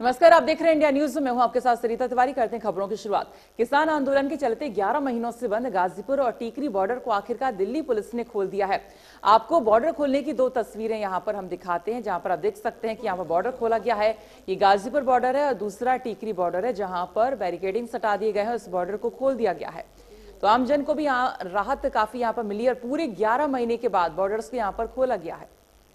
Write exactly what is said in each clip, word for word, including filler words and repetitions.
नमस्कार, आप देख रहे हैं इंडिया न्यूज। मैं हूं आपके साथ सरिता तिवारी। करते हैं खबरों की शुरुआत। किसान आंदोलन के चलते ग्यारह महीनों से बंद गाजीपुर और टीकरी बॉर्डर को आखिरकार दिल्ली पुलिस ने खोल दिया है। आपको बॉर्डर खोलने की दो तस्वीरें यहां पर हम दिखाते हैं, जहां पर आप देख सकते हैं कि यहां पर बॉर्डर खोला गया है। ये गाजीपुर बॉर्डर है और दूसरा टीकरी बॉर्डर है, जहां पर बैरिकेडिंग हटा दिए गए हैं। उस बॉर्डर को खोल दिया गया है तो आमजन को भी यहाँ राहत काफी यहाँ पर मिली और पूरे ग्यारह महीने के बाद बॉर्डर्स को यहाँ पर खोला गया है।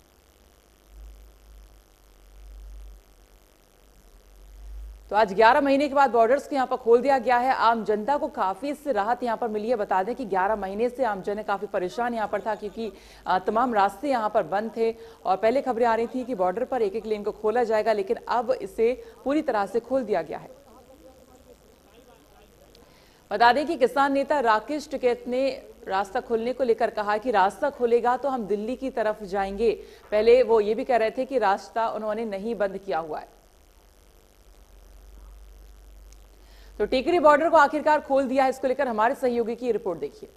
तो आज ग्यारह महीने के बाद बॉर्डर्स को यहाँ पर खोल दिया गया है। आम जनता को काफी इससे राहत यहाँ पर मिली है। बता दें कि ग्यारह महीने से आम जन काफी परेशान यहाँ पर था, क्योंकि तमाम रास्ते यहाँ पर बंद थे और पहले खबरें आ रही थी कि बॉर्डर पर एक एक लेन को खोला जाएगा, लेकिन अब इसे पूरी तरह से खोल दिया गया है। बता दें कि किसान नेता राकेश टिकैत ने रास्ता खोलने को लेकर कहा कि रास्ता खोलेगा तो हम दिल्ली की तरफ जाएंगे। पहले वो ये भी कह रहे थे कि रास्ता उन्होंने नहीं बंद किया हुआ है। तो टीकरी बॉर्डर को आखिरकार खोल दिया है, इसको लेकर हमारे सहयोगी की रिपोर्ट देखिए।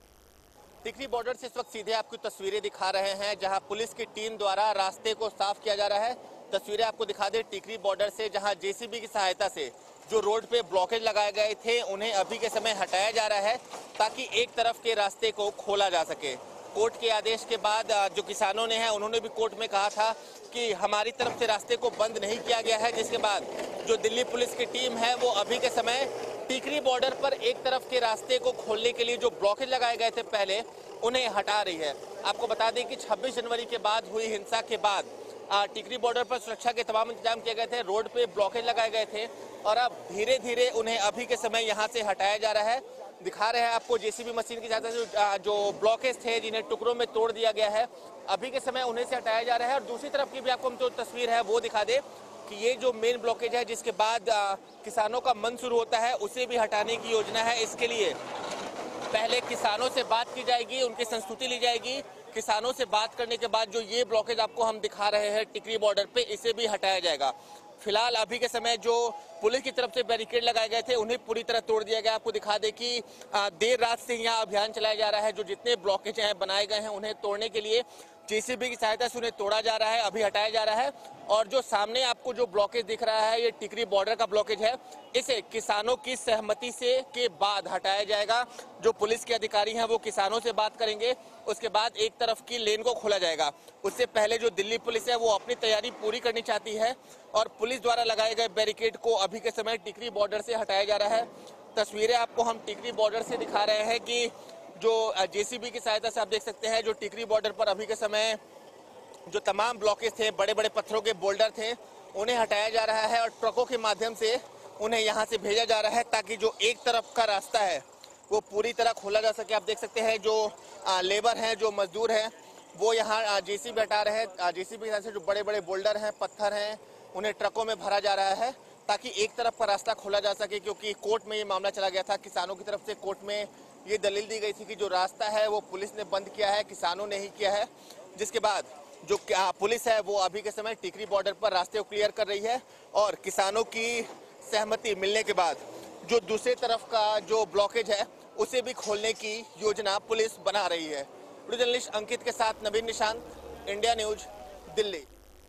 टीकरी बॉर्डर से इस वक्त सीधे आपको तस्वीरें दिखा रहे हैं, जहां पुलिस की टीम द्वारा रास्ते को साफ किया जा रहा है। तस्वीरें आपको दिखा दें टीकरी बॉर्डर से, जहां जेसीबी की सहायता से जो रोड पे ब्लॉकेज लगाए गए थे उन्हें अभी के समय हटाया जा रहा है, ताकि एक तरफ के रास्ते को खोला जा सके। कोर्ट के आदेश के बाद जो किसानों ने है उन्होंने भी कोर्ट में कहा था कि हमारी तरफ से रास्ते को बंद नहीं किया गया है, जिसके बाद जो दिल्ली पुलिस की टीम है वो अभी के समय टीकरी बॉर्डर पर एक तरफ के रास्ते को खोलने के लिए जो ब्लॉकेज लगाए गए थे पहले, उन्हें हटा रही है। आपको बता दें कि छब्बीस जनवरी के बाद हुई हिंसा के बाद टीकरी बॉर्डर पर सुरक्षा के तमाम इंतजाम किए गए थे, रोड पे ब्लॉकेज लगाए गए थे और अब धीरे धीरे उन्हें अभी के समय यहाँ से हटाया जा रहा है। दिखा रहे हैं आपको जेसीबी मशीन की सहायता से जो ब्लॉकेज थे जिन्हें टुकड़ों में तोड़ दिया गया है, अभी के समय उन्हें से हटाया जा रहा है। और दूसरी तरफ की भी आपको हम जो तस्वीर है वो दिखा दे कि ये जो मेन ब्लॉकेज है जिसके बाद आ, किसानों का मन शुरू होता है, उसे भी हटाने की योजना है। इसके लिए पहले किसानों से बात की जाएगी, उनकी संस्तुति ली जाएगी। किसानों से बात करने के बाद जो ये ब्लॉकेज आपको हम दिखा रहे हैं टिकरी बॉर्डर पे, इसे भी हटाया जाएगा। फिलहाल अभी के समय जो पुलिस की तरफ से बैरिकेड लगाए गए थे उन्हें पूरी तरह तोड़ दिया गया। आपको दिखा दें कि देर रात से यहाँ अभियान चलाया जा रहा है। जो जितने ब्लॉकेज हैं बनाए गए हैं उन्हें तोड़ने के लिए जेसीबी की सहायता से उन्हें तोड़ा जा रहा है, अभी हटाया जा रहा है। और जो सामने आपको जो ब्लॉकेज दिख रहा है ये टिकरी बॉर्डर का ब्लॉकेज है, इसे किसानों की सहमति से के बाद हटाया जाएगा। जो पुलिस के अधिकारी हैं वो किसानों से बात करेंगे, उसके बाद एक तरफ की लेन को खोला जाएगा। उससे पहले जो दिल्ली पुलिस है वो अपनी तैयारी पूरी करनी चाहती है और पुलिस द्वारा लगाए गए बैरिकेड को अभी के समय टिकरी बॉर्डर से हटाया जा रहा है। तस्वीरें आपको हम टिकरी बॉर्डर से दिखा रहे हैं कि जो जेसीबी की सहायता से आप देख सकते हैं जो टिकरी बॉर्डर पर अभी के समय जो तमाम ब्लॉकेज थे, बड़े बड़े पत्थरों के बोल्डर थे, उन्हें हटाया जा रहा है और ट्रकों के माध्यम से उन्हें यहाँ से भेजा जा रहा है, ताकि जो एक तरफ का रास्ता है वो पूरी तरह खोला जा सके। आप देख सकते हैं जो लेबर हैं, जो मजदूर हैं, वो यहाँ जेसीबी हटा रहे हैं। जेसीबी की सहायता से जो बड़े बड़े बोल्डर हैं, पत्थर हैं, उन्हें ट्रकों में भरा जा रहा है, ताकि एक तरफ का रास्ता खोला जा सके। क्योंकि कोर्ट में ये मामला चला गया था, किसानों की तरफ से कोर्ट में ये दलील दी गई थी कि जो रास्ता है वो पुलिस ने बंद किया है, किसानों ने ही किया है। जिसके बाद जो पुलिस है वो अभी के समय टिकरी बॉर्डर पर रास्ते को क्लियर कर रही है और किसानों की सहमति मिलने के बाद जो दूसरी तरफ का जो ब्लॉकेज है उसे भी खोलने की योजना पुलिस बना रही है। वीडियो जर्नलिस्ट अंकित के साथ नवीन निशांत, इंडिया न्यूज, दिल्ली।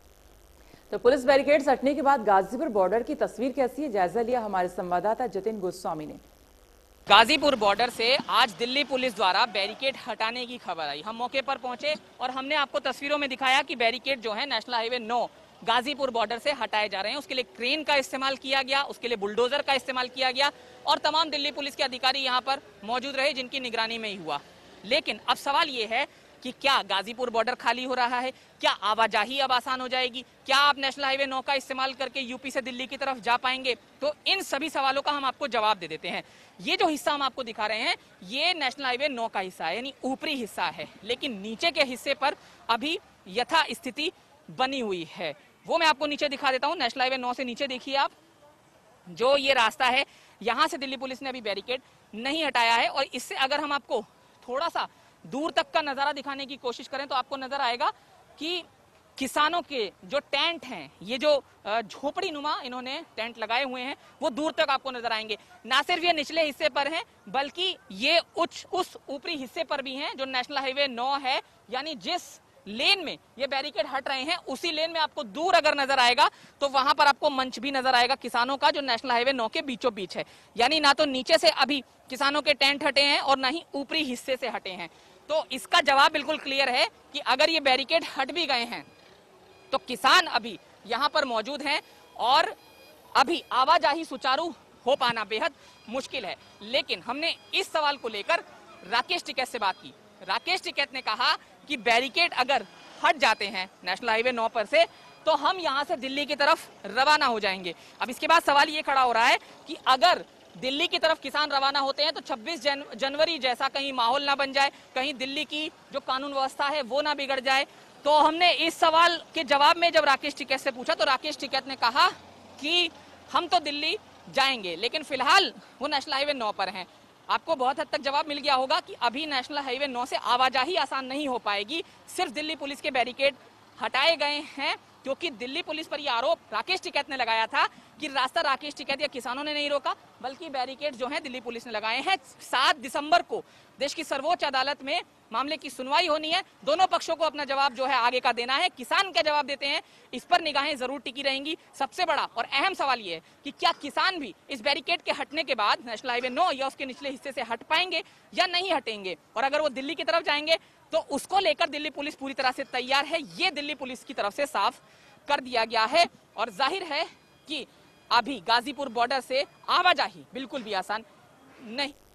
तो पुलिस बैरिकेड्स हटने के बाद गाजीपुर बॉर्डर की तस्वीर कैसी है, जायजा लिया हमारे संवाददाता जतिन गोस्वामी ने। गाजीपुर बॉर्डर से आज दिल्ली पुलिस द्वारा बैरिकेड हटाने की खबर आई। हम मौके पर पहुंचे और हमने आपको तस्वीरों में दिखाया कि बैरिकेड जो है नेशनल हाईवे नौ गाजीपुर बॉर्डर से हटाए जा रहे हैं। उसके लिए क्रेन का इस्तेमाल किया गया, उसके लिए बुलडोजर का इस्तेमाल किया गया और तमाम दिल्ली पुलिस के अधिकारी यहाँ पर मौजूद रहे, जिनकी निगरानी में ही हुआ। लेकिन अब सवाल ये है कि क्या गाजीपुर बॉर्डर खाली हो रहा है, क्या आवाजाही अब आसान हो जाएगी, क्या आप नेशनल हाईवे नौ का इस्तेमाल करके यूपी से दिल्ली की तरफ जा पाएंगे? तो इन सभी सवालों का हम आपको जवाब दे देते हैं। ये जो हिस्सा हम आपको दिखा रहे हैं ये नेशनल हाईवे नौ का हिस्सा है, यानी ऊपरी हिस्सा है, लेकिन नीचे के हिस्से पर अभी यथा स्थिति बनी हुई है। वो मैं आपको नीचे दिखा देता हूँ। नेशनल हाईवे नौ से नीचे देखिए आप, जो ये रास्ता है यहाँ से दिल्ली पुलिस ने अभी बैरिकेड नहीं हटाया है। और इससे अगर हम आपको थोड़ा सा दूर तक का नजारा दिखाने की कोशिश करें तो आपको नजर आएगा कि किसानों के जो टेंट हैं, ये जो झोपड़ी नुमा इन्होंने टेंट लगाए हुए हैं, वो दूर तक आपको नजर आएंगे। ना सिर्फ ये निचले हिस्से पर हैं, बल्कि ये उच्च उस ऊपरी हिस्से पर भी हैं जो नेशनल हाईवे नौ है, यानी जिस लेन में ये बैरिकेड हट रहे हैं, उसी लेन में आपको दूर अगर नजर आएगा तो वहां पर आपको मंच भी नजर आएगा किसानों का, जो नेशनल हाईवे नौ के बीचों बीच है। यानी ना तो नीचे से अभी किसानों के टेंट हटे हैं और ना ही ऊपरी हिस्से से हटे हैं। तो इसका जवाब बिल्कुल क्लियर है कि अगर ये बैरिकेड हट भी गए हैं तो किसान अभी यहाँ पर मौजूद हैं और अभी आवाजाही सुचारू हो पाना बेहद मुश्किल है। लेकिन हमने इस सवाल को लेकर राकेश टिकैत से बात की। राकेश टिकैत ने कहा कि बैरिकेड अगर हट जाते हैं नेशनल हाईवे नौ पर से तो हम यहां से दिल्ली की तरफ रवाना हो जाएंगे। अब इसके बाद सवाल ये खड़ा हो रहा है कि अगर दिल्ली की तरफ किसान रवाना होते हैं तो छब्बीस जन, जनवरी जैसा कहीं माहौल ना बन जाए, कहीं दिल्ली की जो कानून व्यवस्था है वो ना बिगड़ जाए। तो हमने इस सवाल के जवाब में जब राकेश टिकैत से पूछा तो राकेश टिकैत ने कहा कि हम तो दिल्ली जाएंगे लेकिन फिलहाल वो नेशनल हाईवे नौ पर हैं। आपको बहुत हद तक जवाब मिल गया होगा कि अभी नेशनल हाईवे नौ से आवाजाही आसान नहीं हो पाएगी। सिर्फ दिल्ली पुलिस के बैरिकेड हटाए गए हैं क्योंकि दिल्ली पुलिस पर यह आरोप राकेश टिकैत ने लगाया था कि रास्ता राकेश टिकैत या किसानों ने नहीं रोका, बल्कि बैरिकेड जो है दिल्ली पुलिस ने लगाए हैं। सात दिसंबर को देश की सर्वोच्च अदालत में मामले की सुनवाई होनी है। दोनों पक्षों को अपना जवाब जो है आगे का देना है। किसान क्या जवाब देते हैं इस पर निगाहें जरूर टिकी रहेंगी। सबसे बड़ा और अहम सवाल ये है कि क्या किसान भी इस बैरिकेड के हटने के बाद नेशनल हाईवे नौ या उसके निचले हिस्से से हट पाएंगे या नहीं हटेंगे, और अगर वो दिल्ली की तरफ जाएंगे तो उसको लेकर दिल्ली पुलिस पूरी तरह से तैयार है। ये दिल्ली पुलिस की तरफ से साफ कर दिया गया है और जाहिर है कि अभी गाजीपुर बॉर्डर से आवाजाही बिल्कुल भी आसान नहीं।